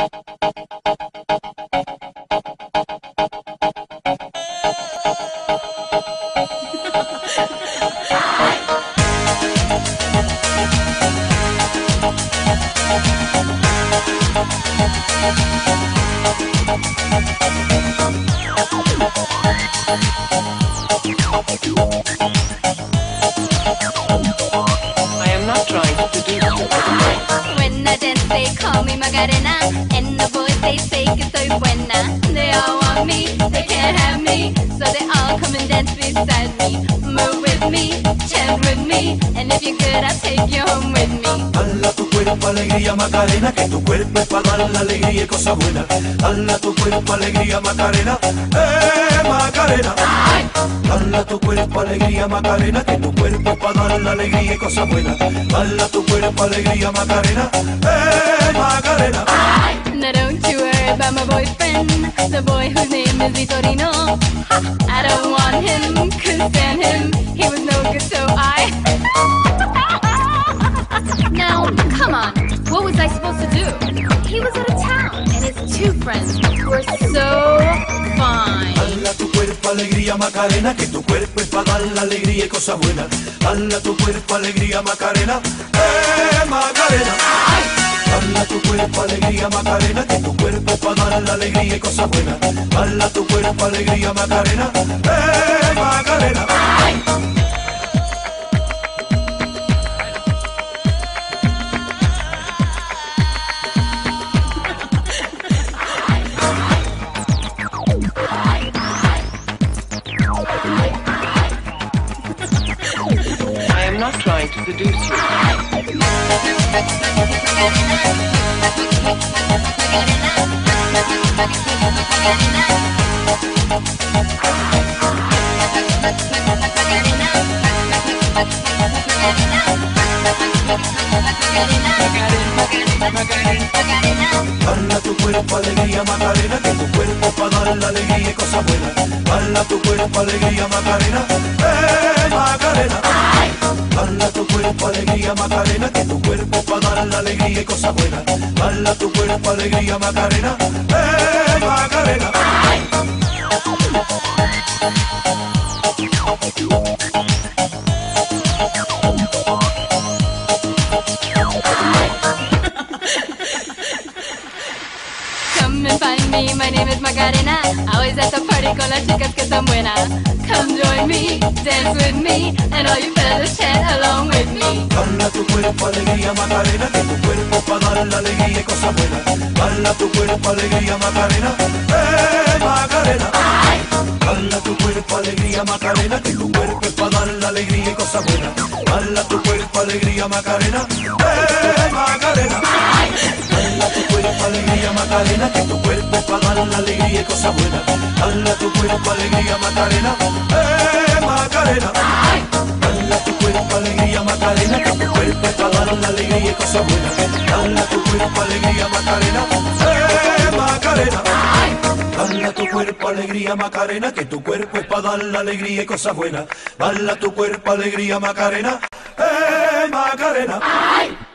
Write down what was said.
I am not trying to seduce you. When I dance, they call me Macarena, and the boys they say que soy buena. They all want me, they can't have me, so they all come and dance beside me. Move with me, chant with me, and if you're good, I'll take you home with me. Dala tu cuerpo alegría Macarena, que tu cuerpo es para dar la alegría y cosas buenas. Dala tu cuerpo alegría Macarena, Macarena. Dala tu cuerpo alegría Macarena, que tu cuerpo es para dar la alegría y cosas buenas. Dala tu cuerpo alegría Macarena, Macarena. Now don't you worry about my boyfriend, the boy whose name is Vitorino. I don't want him, couldn't stand him, he was no good, so I... Now, come on, what was I supposed to do? He was out of town, and his two friends were so fine. Dala tu cuerpo alegría Macarena, que tu cuerpo es para dar la alegría y cosas buenas. Dala tu cuerpo alegría Macarena, Macarena. Dala tu cuerpo alegría Macarena, que tu cuerpo es para dar la alegría y cosas buenas. Dala tu cuerpo alegría Macarena, Macarena. I am not trying to seduce you. Dala tu cuerpo alegría Macarena, que tu cuerpo es para dar la alegría y cosas buenas. Dala tu cuerpo alegría Macarena, Macarena. Dala tu cuerpo alegría Macarena, que tu cuerpo es para dar la alegría y cosas buenas. Dala tu cuerpo alegría Macarena, Macarena. Come and find me, my name is Macarena. Always at the party con las chicas que son buenas. Come join me, dance with me, and all you fellas chant along with me. Dala tu cuerpo alegría Macarena, que tu cuerpo es para dar la alegría y cosas buenas. Dala tu cuerpo alegría Macarena, Macarena. Dala tu cuerpo alegría Macarena, que tu cuerpo es para dar la alegría y cosas buenas. Dala tu cuerpo alegría Macarena, Macarena. Dala tu cuerpo alegría Macarena, que tu cuerpo es para dar la alegría y cosas buenas. Dala tu cuerpo alegría Macarena, Macarena. Dala tu cuerpo alegría Macarena, que tu cuerpo es para dar la alegría y cosas buenas. Dala tu cuerpo alegría Macarena, Macarena. Dala tu cuerpo alegría Macarena, que tu cuerpo es para dar la alegría y cosas buenas. Dala tu cuerpo alegría Macarena, Macarena.